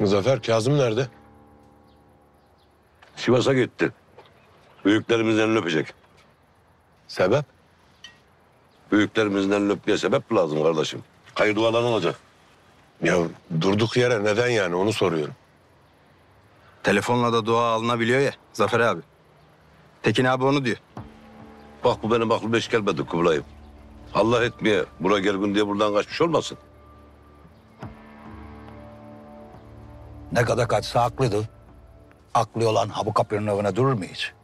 Zafer, Kazım nerede? Sivas'a gitti. Büyüklerimizin elini öpecek. Sebep? Büyüklerimizin elini öpmeye sebep lazım kardeşim. Hayır duaların olacak. Ya durduk yere neden yani onu soruyorum. Telefonla da dua alınabiliyor ya Zafer abi. Tekin abi onu diyor. Bak bu benim aklıma hiç gelmedi Kubilay'ım. Allah etmeye buraya gelgin diye buradan kaçmış olmasın. Ne kadar kaçsa haklıdır. Aklı olan ha bu kapının önüne durur mu hiç?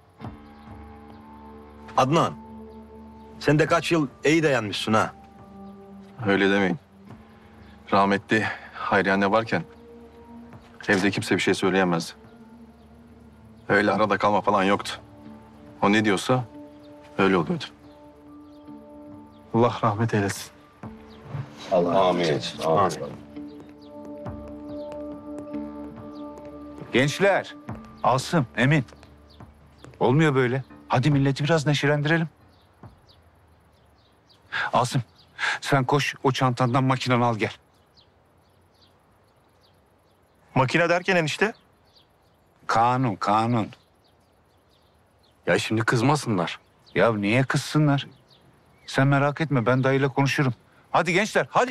Adnan, sen de kaç yıl iyi dayanmışsın ha. Öyle demeyin. Rahmetli Hayriye anne varken evde kimse bir şey söyleyemezdi. Öyle arada kalma falan yoktu. O ne diyorsa öyle oluyordu. Allah rahmet eylesin. Amin. Amin. Gençler, Asım, Emin. Olmuyor böyle. Hadi milleti biraz neşelendirelim. Asım, sen koş o çantandan makinanı al gel. Makine derken enişte? Kanun. Ya şimdi kızmasınlar. Ya niye kızsınlar? Sen merak etme, ben dayıyla konuşurum. Hadi gençler, hadi.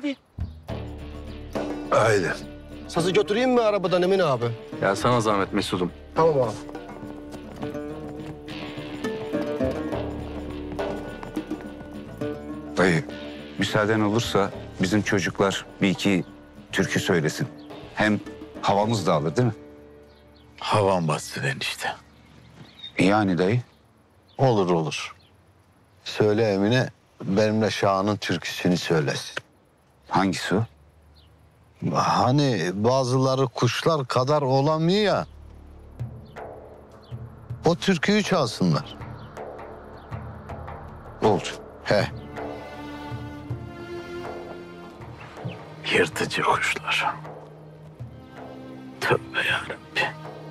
Haydi. Sazı götüreyim mi arabadan Emin abi? Ya sana zahmet Mesut'um. Tamam abi. Dayı, müsaaden olursa bizim çocuklar bir iki türkü söylesin. Hem havamız da alır değil mi? Havan bassın enişte. Yani dayı. Olur. Söyle Emine, benimle Şahan'ın türküsünü söylesin. Hangisi o? Hani bazıları kuşlar kadar olamıyor ya. O türküyü çalsınlar. Oldu. He. Yırtıcı kuşlar. Tövbe yarabbim.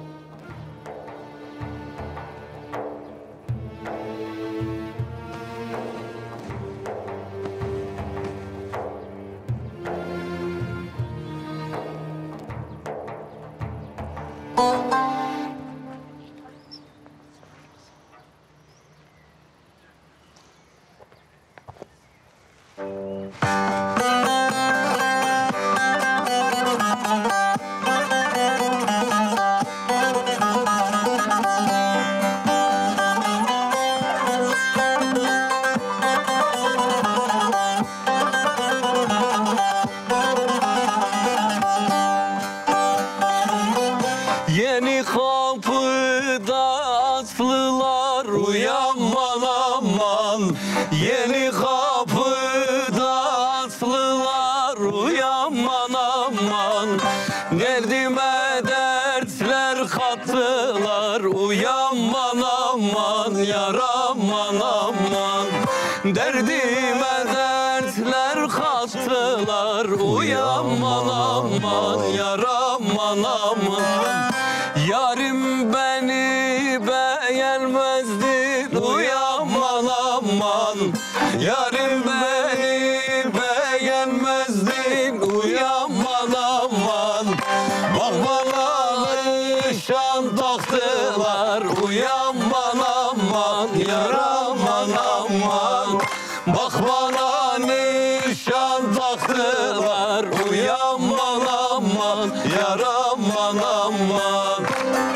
Yeni kapıda atlılar uyanman aman. Yeni kapıda atlılar uyanman aman. Derdime dertler kattılar uyanman aman. Yar aman aman. Derdime dertler kattılar uyanman aman. Yar aman aman. Yarim beni beğenmezdi uyanman aman. Yarim beni beğenmezdi uyanman aman. Bak bana nişan taktılar uyanman aman. Yar aman aman. Bak bana nişan taktılar uyanman aman. Yar aman aman.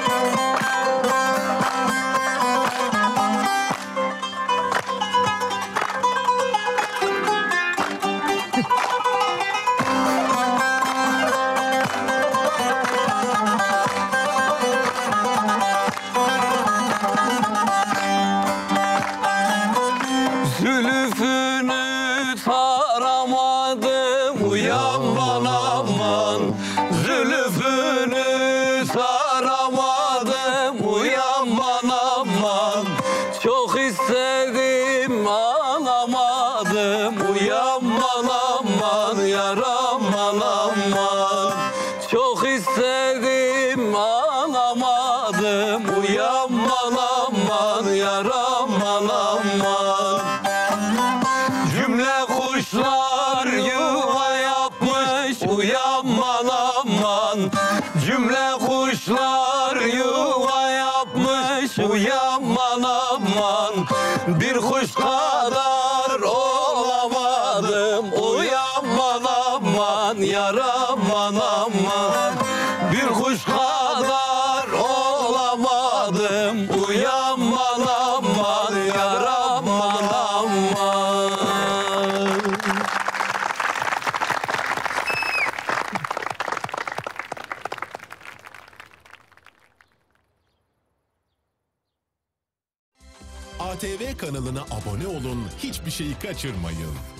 Zülfünü taramadım uyanman aman. Zülfünü taramadım uyanman aman. Çok istedim alamadım uyanman aman. Yar aman aman. Çok istedim alamadım uyanman aman. Yar aman aman. Cümle kuşlar yuva yapmış uyanman aman. Bir kuş kadar olamadım. Uyanman aman yar aman aman. Bir kuş kadar olamadım. Uyanman aman yar aman aman. ATV kanalına abone olun, hiçbir şeyi kaçırmayın.